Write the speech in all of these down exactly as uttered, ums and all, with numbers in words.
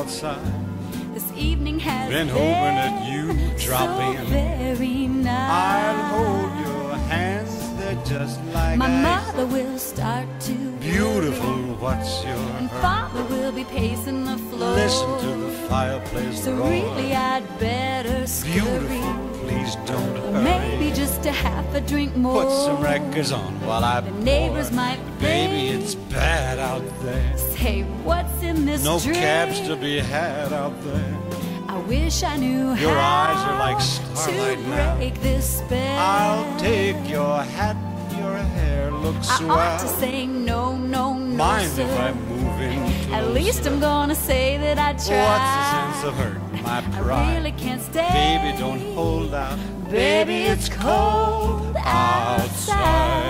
outside. This evening has Been been hoping that you drop so in. very nice. I'll hold your hands, they're just like My ice. mother will start to Beautiful, what's your and hurry? father will be pacing the floor. Listen to the fireplace So roar. really I'd better scurry. Beautiful, please don't hurry. Maybe just a half a drink more. Put some records on while I The pour. neighbors might Baby, think, it's bad out there. say, what's in this No drink? cabs to be had out there. I wish I knew Your how eyes are like starlight to now. break this spell. I'll take your hat, your hair looks I swell. ought to say no, no, no, Mind sir. if I move in closer? At least I'm gonna say that I tried. What's the sense of hurting my I pride? really can't stay. Baby, don't hold out. Baby, it's cold outside.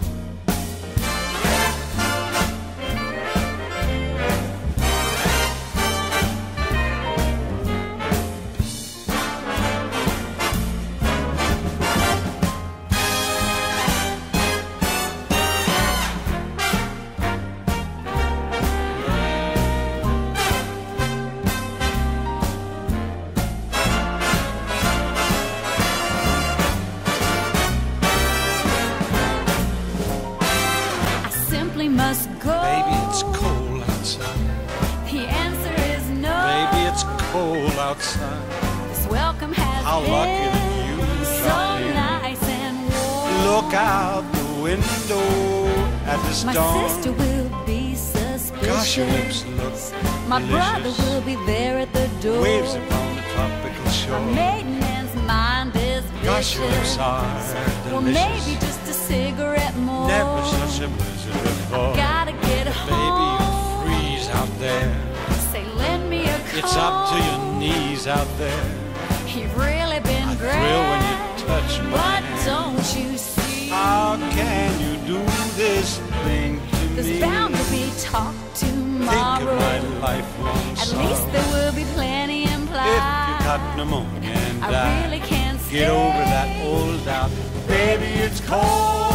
Must go. Baby, it's cold outside. The answer is no. Baby, it's cold outside. This welcome has How been lucky that you so dropped in. nice and warm. Look out the window at the My storm. sister will be suspicious. Gosh, your lips look My delicious. brother will be there at the door. Waves upon the tropical My shore. maiden man's mind is vicious. Gosh, your lips are delicious. Well, maybe just a cigarette more. Never such a blizzard before. Gotta get home. Baby, you freeze out there. Say, lend me a coat. It's up to your knees out there. You've really been I great. thrill when you touch my But hand. don't you see? How can you do this thing to There's me? bound to be talk tomorrow. Think of my lifelong At sorrow. least there will be plenty implied. If you got pneumonia and I die, really can't stay. get over that old doubt. Baby, it's cold